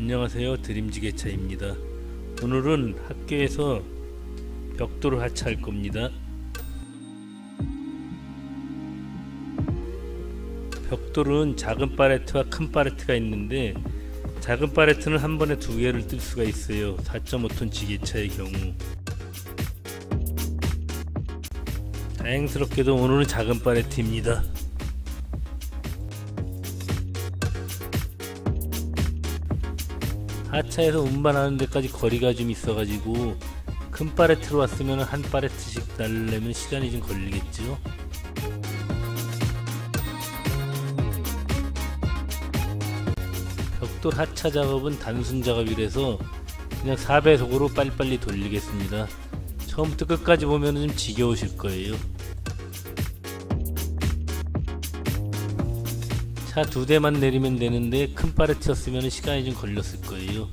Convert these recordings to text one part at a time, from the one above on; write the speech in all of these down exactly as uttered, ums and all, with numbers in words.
안녕하세요, 드림지게차입니다. 오늘은 학교에서 벽돌을 하차할 겁니다. 벽돌은 작은 팔레트와 큰 팔레트가 있는데 작은 팔레트는 한 번에 두 개를 뜰 수가 있어요. 사 점 오 톤 지게차의 경우. 다행스럽게도 오늘은 작은 팔레트입니다. 하차해서 운반하는 데까지 거리가 좀 있어가지고 큰 팔레트로 왔으면 한 팔레트씩 날려면 시간이 좀 걸리겠죠. 벽돌 하차 작업은 단순 작업이라서 그냥 사 배속으로 빨리빨리 돌리겠습니다. 처음부터 끝까지 보면 좀 지겨우실 거예요. 차 두 대만 내리면 되는데 큰 팔레트였으면 시간이 좀 걸렸을 거예요.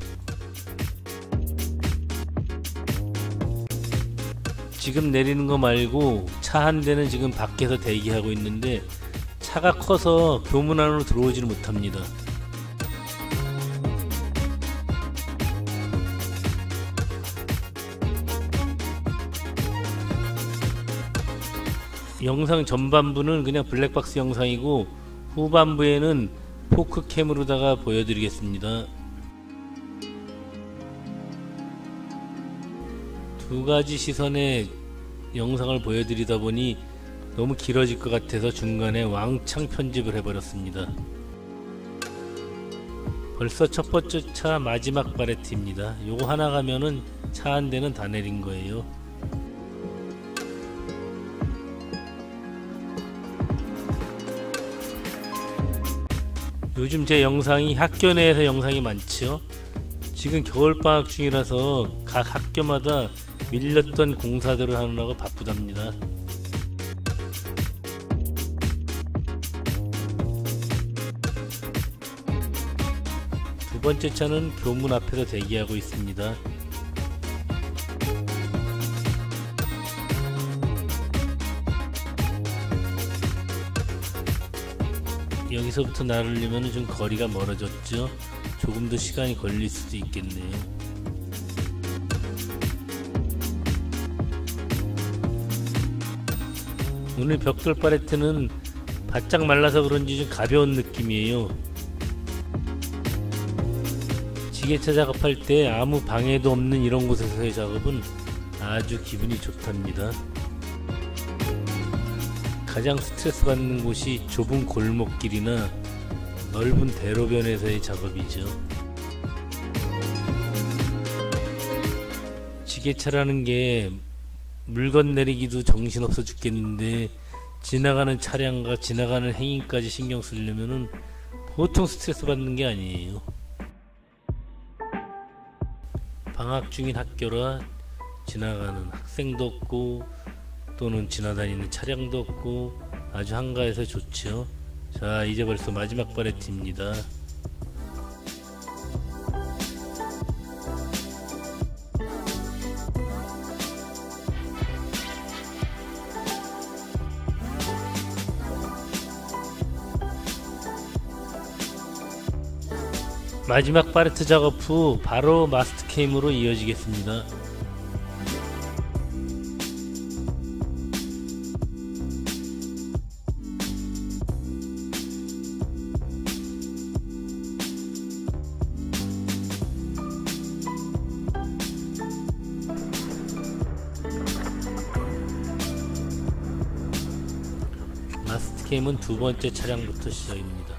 지금 내리는 거 말고 차 한 대는 지금 밖에서 대기하고 있는데 차가 커서 교문 안으로 들어오지는 못합니다. 영상 전반부는 그냥 블랙박스 영상이고 후반부에는 포크캠으로다가 보여드리겠습니다. 두 가지 시선의 영상을 보여드리다 보니 너무 길어질 것 같아서 중간에 왕창 편집을 해버렸습니다. 벌써 첫 번째 차 마지막 팔레트입니다. 요거 하나 가면은 차 한 대는 다 내린 거예요. 요즘 제 영상이 학교 내에서 영상이 많죠. 지금 겨울방학 중이라서 각 학교마다 밀렸던 공사들을 하느라고 바쁘답니다. 두 번째 차는 교문 앞에서 대기하고 있습니다. 여기서부터 나르려면 좀 거리가 멀어졌죠. 조금 더 시간이 걸릴 수도 있겠네요. 오늘 벽돌 팔레트는 바짝 말라서 그런지 좀 가벼운 느낌이에요. 지게차 작업할 때 아무 방해도 없는 이런 곳에서의 작업은 아주 기분이 좋답니다. 가장 스트레스 받는 곳이 좁은 골목길이나 넓은 대로변에서의 작업이죠. 지게차라는 게 물건 내리기도 정신없어 죽겠는데 지나가는 차량과 지나가는 행인까지 신경 쓰려면은 보통 스트레스 받는 게 아니에요. 방학 중인 학교라 지나가는 학생도 없고 또는 지나다니는 차량도 없고 아주 한가해서 좋죠. 자, 이제 벌써 마지막 팔레트입니다. 마지막 팔레트 작업 후 바로 마스트 캠으로 이어지겠습니다. 마스트캠은 두 번째 차량부터 시작입니다.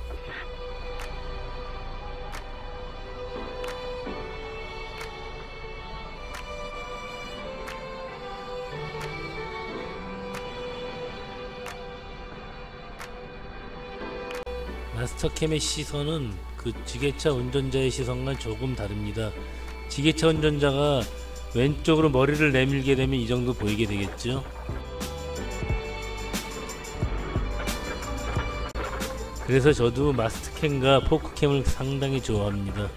마스터캠의 시선은 그 지게차 운전자의 시선과 조금 다릅니다. 지게차 운전자가 왼쪽으로 머리를 내밀게 되면 이 정도 보이게 되겠죠. 그래서 저도 마스터캠과 포크캠을 상당히 좋아합니다.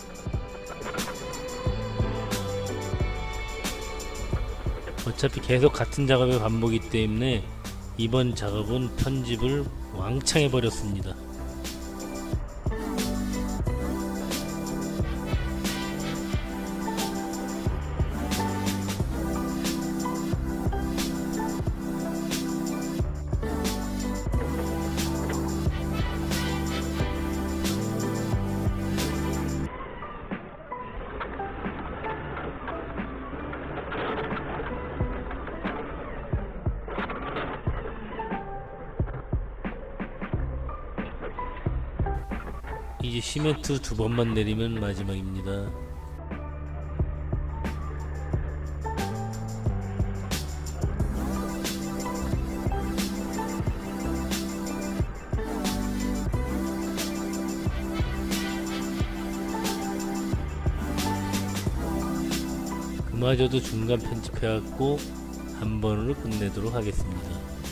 어차피 계속 같은 작업의 반복이기 때문에 이번 작업은 편집을 왕창 해버렸습니다. 이 시멘트 두 번만 내리면 마지막입니다. 그마저도 중간 편집해갖고 한 번으로 끝내도록 하겠습니다.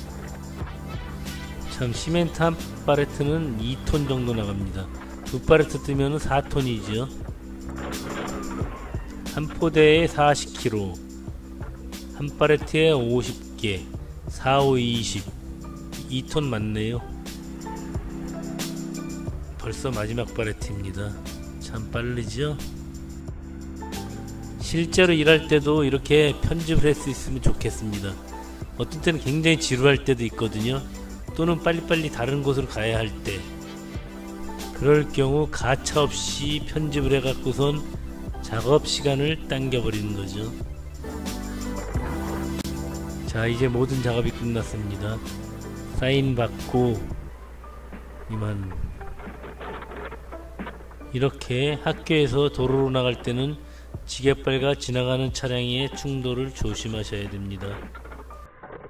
참 시멘트 한 팔레트는 이 톤 정도 나갑니다. 두 팔레트 뜨면 사 톤이죠. 한 포대에 사십 킬로그램, 한 팔레트에 오십 개, 사, 오, 이십, 이 톤 맞네요. 벌써 마지막 팔레트입니다. 참 빠르죠? 실제로 일할 때도 이렇게 편집을 할 수 있으면 좋겠습니다. 어떤 때는 굉장히 지루할 때도 있거든요. 또는 빨리빨리 다른 곳으로 가야 할 때, 그럴 경우 가차없이 편집을 해갖고선 작업 시간을 당겨버리는 거죠. 자, 이제 모든 작업이 끝났습니다. 사인 받고 이만. 이렇게 학교에서 도로로 나갈 때는 지갰발과 지나가는 차량의 충돌을 조심하셔야 됩니다.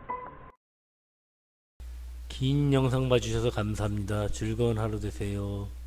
긴 영상 봐주셔서 감사합니다. 즐거운 하루 되세요.